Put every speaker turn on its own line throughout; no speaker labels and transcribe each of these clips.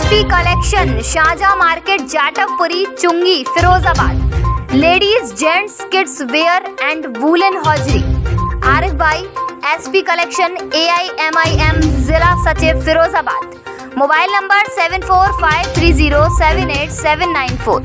SP collection, Shahjahan market, Jatavpuri, चुंगी, Firozabad. Ladies gents kids wear and woollen hosiery. Arif भाई, SP collection, AIMIM, जिला सचिव, Firozabad. Mobile number 7453078794।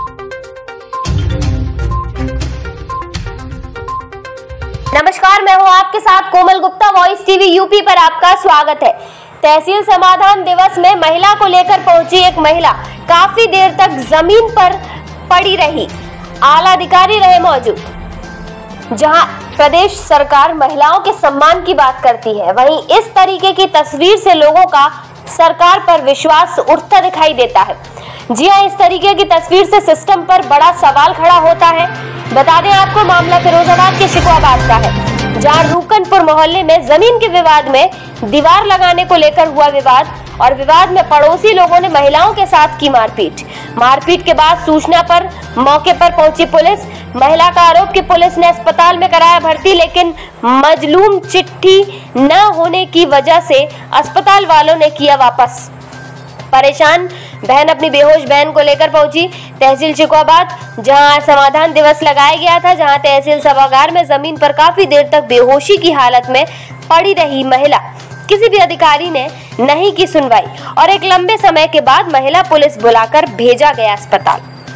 नमस्कार, मैं हूं आपके साथ Komal Gupta. Voice TV UP पर आपका स्वागत है। तहसील समाधान दिवस में महिला को लेकर पहुंची एक महिला काफी देर तक जमीन पर पड़ी रही। आला अधिकारी रहे मौजूद। जहां प्रदेश सरकार महिलाओं के सम्मान की बात करती है, वहीं इस तरीके की तस्वीर से लोगों का सरकार पर विश्वास उठता दिखाई देता है। जी हां, इस तरीके की तस्वीर से सिस्टम पर बड़ा सवाल खड़ा होता है। बता दें आपको, मामला फिरोजाबाद के शिकवाबाद का है, जहां रूकनपुर मोहल्ले में जमीन के विवाद में दीवार लगाने को लेकर हुआ विवाद, और विवाद में पड़ोसी लोगों ने महिलाओं के साथ की मारपीट के बाद सूचना पर मौके पर पहुंची पुलिस। महिला का आरोप कि पुलिस ने अस्पताल में कराया भर्ती, लेकिन मजलूम चिट्ठी न होने की वजह से अस्पताल वालों ने किया वापस। परेशान बहन अपनी बेहोश बहन को लेकर पहुंची तहसील शिकवाबाद, जहां समाधान दिवस लगाया गया था, जहां तहसील सभागार में जमीन पर काफी देर तक बेहोशी की हालत में पड़ी रही महिला। किसी भी अधिकारी ने नहीं की सुनवाई और एक लंबे समय के बाद महिला पुलिस बुलाकर भेजा गया अस्पताल।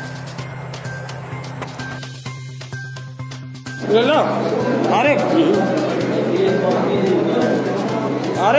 अरे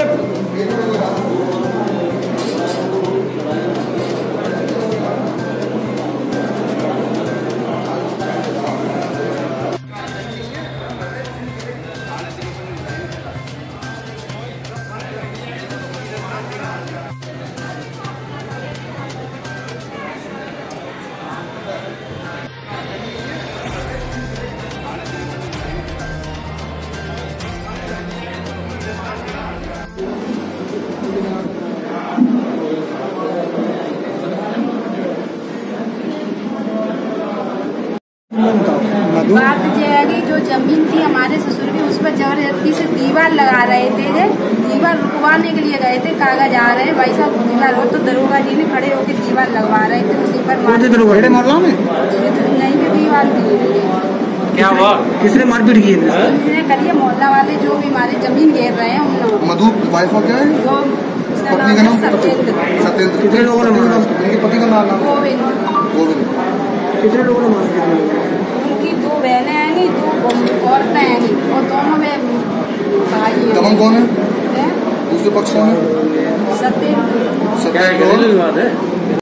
बात ये है कि जो जमीन थी हमारे ससुर की, उस पर जबरदस्ती से दीवार लगा रहे थे। दीवार रुकवाने के लिए गए थे, कागज आ रहे भाई साहब दीवार हो, तो दरोगा जी ने खड़े होकर दीवार लगवा रहे थे। उसी पर
मोहल्ला में
नहीं की दीवार भी
क्या हुआ? किसने मारपीट की?
करिए मोहल्ला वाले जो भी हमारे जमीन घेर रहे हैं।
मधु वाइफ क्या है? पत्नी का नाम सत्येंद्र। कितने लोगों ने मारा? पति का नाम गोविंद। कितने लोगों ने मारा?
उनकी 2 बहनें हैं, 2 औरतें हैं, और दोनों में भाई हैं।
दमन कौन है? दूसरे पक्ष कौन है?
सत्येंद्र।
सत्येंद्र